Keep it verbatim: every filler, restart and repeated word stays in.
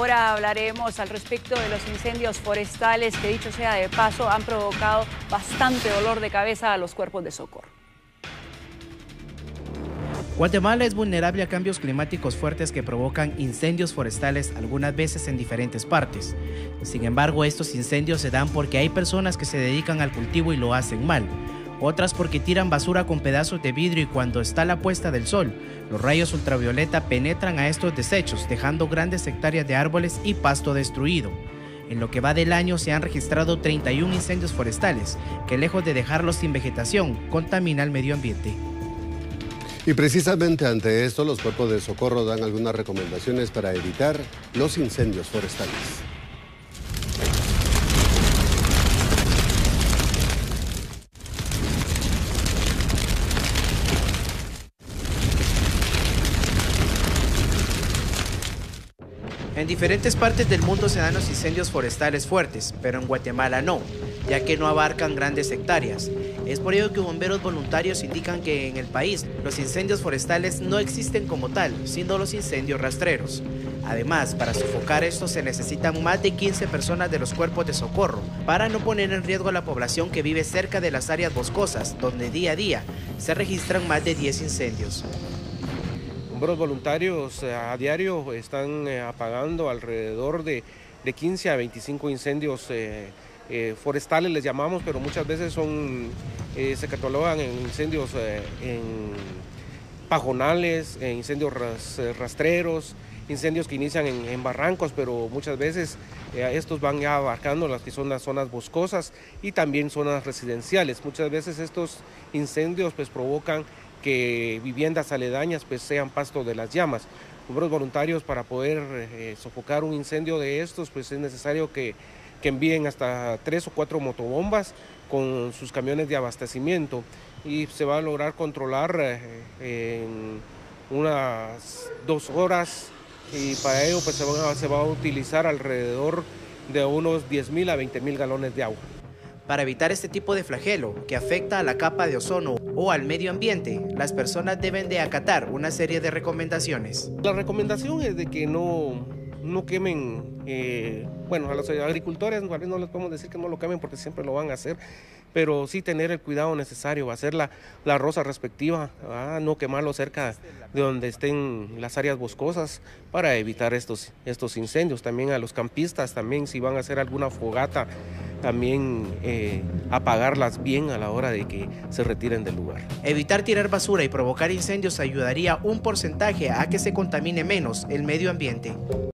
Ahora hablaremos al respecto de los incendios forestales que, dicho sea de paso, han provocado bastante dolor de cabeza a los cuerpos de socorro. Guatemala es vulnerable a cambios climáticos fuertes que provocan incendios forestales algunas veces en diferentes partes. Sin embargo, estos incendios se dan porque hay personas que se dedican al cultivo y lo hacen mal. Otras porque tiran basura con pedazos de vidrio y cuando está la puesta del sol, los rayos ultravioleta penetran a estos desechos, dejando grandes hectáreas de árboles y pasto destruido. En lo que va del año se han registrado treinta y un incendios forestales, que lejos de dejarlos sin vegetación, contamina el medio ambiente. Y precisamente ante esto, los cuerpos de socorro dan algunas recomendaciones para evitar los incendios forestales. En diferentes partes del mundo se dan los incendios forestales fuertes, pero en Guatemala no, ya que no abarcan grandes hectáreas. Es por ello que bomberos voluntarios indican que en el país los incendios forestales no existen como tal, sino los incendios rastreros. Además, para sofocar estos se necesitan más de quince personas de los cuerpos de socorro, para no poner en riesgo a la población que vive cerca de las áreas boscosas, donde día a día se registran más de diez incendios. Bomberos voluntarios a diario están apagando alrededor de, de quince a veinticinco incendios eh, eh, forestales, les llamamos, pero muchas veces son, eh, se catalogan en incendios eh, en pajonales, en incendios ras, rastreros, incendios que inician en, en barrancos, pero muchas veces eh, estos van ya abarcando las que son las zonas boscosas y también zonas residenciales. Muchas veces estos incendios pues provocan que viviendas aledañas pues sean pasto de las llamas. Bomberos voluntarios, para poder eh, sofocar un incendio de estos, pues es necesario que, que envíen hasta tres o cuatro motobombas con sus camiones de abastecimiento y se va a lograr controlar eh, en unas dos horas y para ello pues se va, se va a utilizar alrededor de unos diez mil a veinte mil galones de agua. Para evitar este tipo de flagelo que afecta a la capa de ozono o al medio ambiente, las personas deben de acatar una serie de recomendaciones. La recomendación es de que no, no quemen, eh, bueno, a los agricultores no les podemos decir que no lo quemen porque siempre lo van a hacer, pero sí tener el cuidado necesario, hacer la, la roza respectiva, ¿verdad? No quemarlo cerca de donde estén las áreas boscosas para evitar estos, estos incendios. También a los campistas, también si van a hacer alguna fogata, también eh, apagarlas bien a la hora de que se retiren del lugar. Evitar tirar basura y provocar incendios ayudaría un porcentaje a que se contamine menos el medio ambiente.